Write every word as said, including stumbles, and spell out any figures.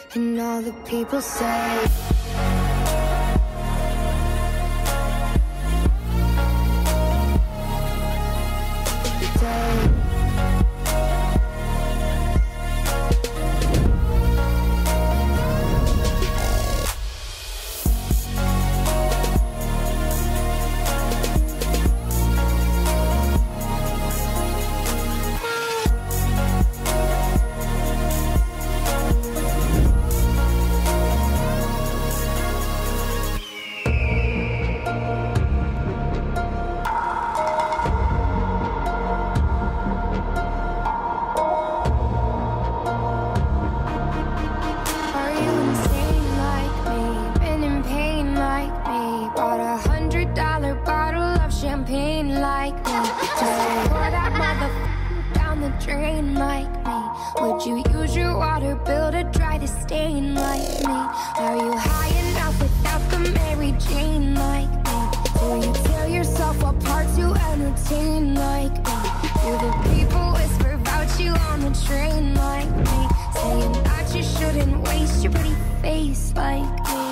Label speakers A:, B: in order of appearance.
A: and all the people say. Champagne like me, just to pour that motherfucker down the drain like me. Would you use your water bill to dry the stain like me? Are you high enough without the Mary Jane like me? Do you tear yourself apart to entertain like me? Do the people whisper about you on the train like me, saying that you shouldn't waste your pretty face like me?